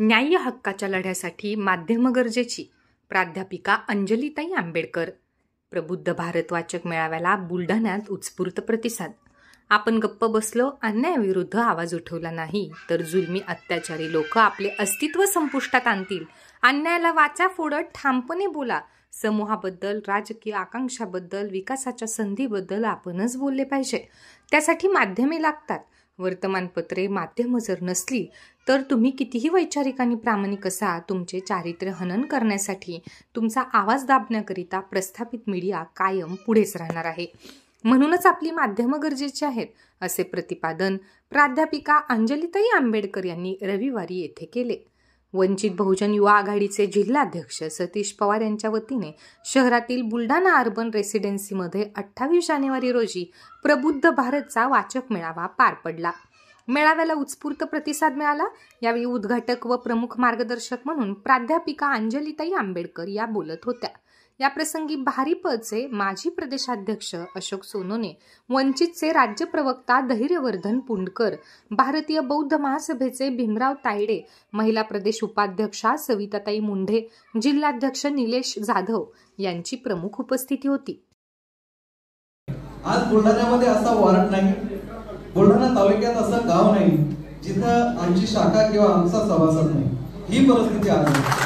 न्याय्य हक्काच्या लढ्यासाठी माध्यमं गरजेची. प्राध्यापिका अंजलीताई आंबेडकर. प्रबुद्ध भारत वाचक मेळाव्याला बुलढाण्यात उत्स्फूर्त प्रतिसाद. आपण गप्प बसलो, अन्यायाविरुद्ध आवाज उठवला नाही तर जुलमी अत्याचारी लोक आपले अस्तित्व संपुष्टात आणतील. अन्यायाला वाचा फोडत ठामपणे बोला. समूहाबद्दल, राजकीय आकांक्षाबद्दल, विकासाच्या संधीबद्दल आपणच बोलले पाहिजे. त्यासाठी माध्यमे लागतात. वर्तमानपत्रे, माध्यमं जर नसली तर तुम्ही कितीही वैचारिक आणि प्रामाणिक असा, तुमचे चारित्र्य हनन करण्यासाठी, तुमचा आवाज दाबण्याकरिता प्रस्थापित मीडिया कायम पुढेच राहणार आहे. म्हणूनच आपली माध्यमं गरजेची आहेत, असे प्रतिपादन प्राध्यापिका अंजलीताई आंबेडकर यांनी रविवारी येथे केले. वंचित बहुजन युवा आघाडीचे जिल्हाध्यक्ष सतीश पवार यांच्या वतीने शहरातील बुलढाणा अर्बन रेसिडेन्सीमध्ये 28 जानेवारी रोजी प्रबुद्ध भारतचा वाचक मेळावा पार पडला. मेळाव्याला उत्स्फूर्त प्रतिसाद मिळाला. यावेळी उद्घाटक व प्रमुख मार्गदर्शक म्हणून प्राध्यापिका अंजलीताई आंबेडकर या बोलत होत्या. याप्रसंगी भारिपचे माजी प्रदेशाध्यक्ष अशोक सोनोने, वंचितचे राज्य प्रवक्ता धैर्यवर्धन पुंडकर, भारतीय बौद्ध महासभेचे भीमराव तायडे, महिला प्रदेश उपाध्यक्षा सविताताई मुंढे, जिल्हाध्यक्ष निलेश जाधव यांची प्रमुख उपस्थिती होती. आज बुलढाण्यामध्ये असा वार्ड नाही, बुलढाणा तालुक्यात असं गाव नाही जिथं आमची शाखा किंवा आमचा सभासद नाही. ही परिस्थिती आहे.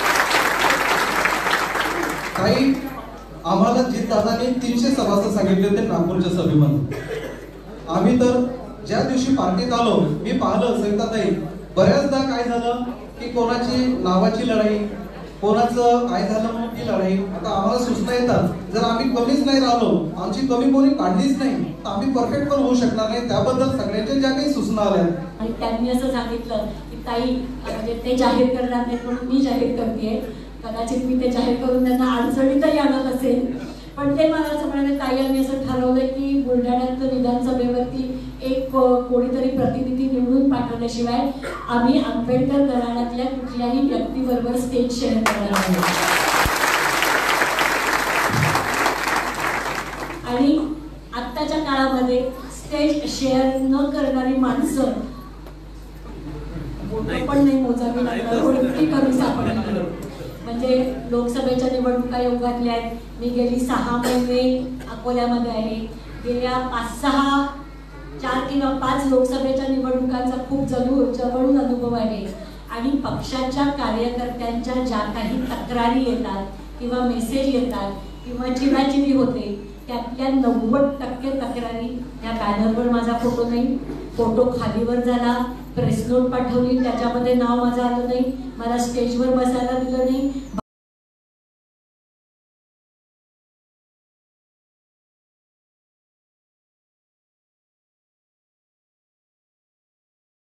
काही आम्हाला जितदादांनी 300 सभासद सांगितले होते नागपूरच्या सभेमध्ये. आम्ही तर ज्या दिवशी पार्टीत आलो, मी पाहिलं सविताताई, बऱ्याचदा काय झालं की कोणाची नावाची लढाई, कोणाचं काय झालं म्हणून ती लढाई. आता आम्हाला सूचना येतात, जर आम्ही कमीच नाही राहिलो, आमची कमी कोणी काढलीच नाही तर आम्ही परफेक्ट पण होऊ शकणार नाही. त्याबद्दल सगळ्यांच्या ज्या काही सूचना आल्या आणि त्यांनी असं सांगितलं की ताई, म्हणजे ते जाहीर करणार नाही म्हणून मी जाहीर करतेय. कदाचित मी ते जाहीर करून त्यांना अडचणीतही आणत असेल, पण ते मला असं म्हणाले, ताई आम्ही असं ठरवलंय की बुलढाण्यात विधानसभेवरती एक कोणीतरी प्रतिनिधी निवडून पाठवल्याशिवाय आम्ही आंबेडकर घराण्यातल्या कुठल्याही व्यक्तीबरोबर स्टेज शेअर करणार नाही. आणि आत्ताच्या काळामध्ये स्टेज शेअर न करणारी माणसं पण नाही मोजावी लागणार, कमी सापडणार. म्हणजे लोकसभेच्या निवडणुका येऊ घातल्या आहेत. मी गेली 6 महिने अकोल्यामध्ये आहे. गेल्या 4 किंवा 5 लोकसभेच्या निवडणुकांचा खूप जवळून अनुभव आहे. आणि पक्षाच्या कार्यकर्त्यांच्या ज्या काही तक्रारी येतात किंवा मेसेज येतात किंवा चिडाचिडी होते, त्यातल्या 90% तक्रारी या बॅनरवर माझा फोटो नाही, फोटो खालीवर झाला, प्रेस नोट पाठवली, त्याच्यामध्ये नाव माझं आलं नाही, मला स्टेजवर बसायला दिलं नाही,